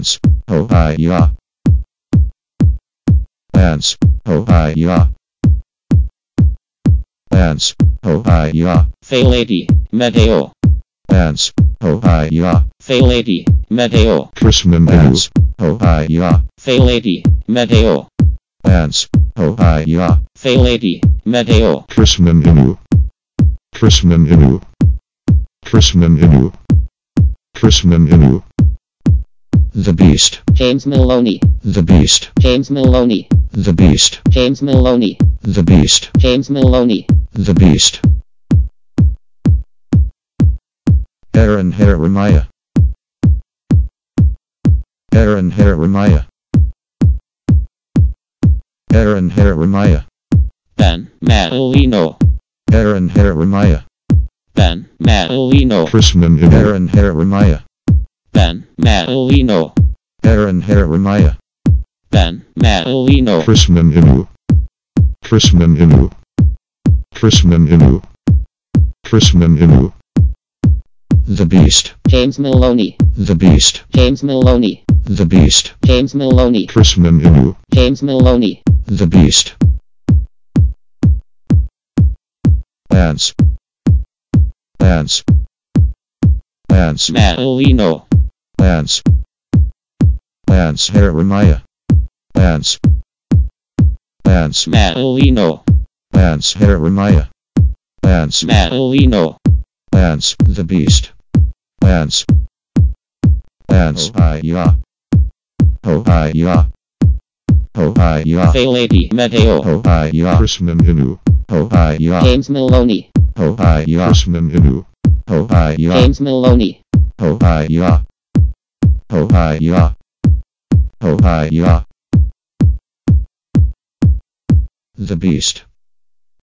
Dance, Hohaia. Dance, Hohaia. Dance, Hohaia. Failedi, Medeo. Dance, Hohaia. Failedi, Medeo. Chrisman Dance, Hohaia. Failedi, Medeo. Dance, Hohaia. Failedi, Medeo. Chrisman Inu. Chrisman Inu. Chrisman Inu. Chrisman Inu. The Beast, James Maloney. The Beast, James Maloney. The Beast, James Maloney. The Beast, James Maloney. The Beast. Aaron Jeremiah. Aaron Jeremiah. Aaron Jeremiah. Ben Malino. Aaron Jeremiah. Ben Malino. Chrisman Inu. Aaron Jeremiah. Ben Malino. Aaron Jeremiah. Ben Malino. Chrisman Inu. Chrisman Inu. Chrisman Inu. Chrisman Inu. The Beast, James Maloney. The Beast, James Maloney. The Beast, James Maloney. Chrisman Inu. James Maloney. The Beast. Dance, Dance, Dance, Malino. Dance, Dance Jeremiah. Dance, Dance, Malino. Dance Jeremiah. Dance, Malino. Dance, The Beast. Dance, Dance, Hohaia. Hohaia. Hohaia. Failedi, Medeo. Hohaia. Chrisman Inu. Hohaia. James Maloney. Hohaia. Chrisman Inu. Hohaia. James Maloney. Hohaia. Hohaia. Hohaia. The Beast.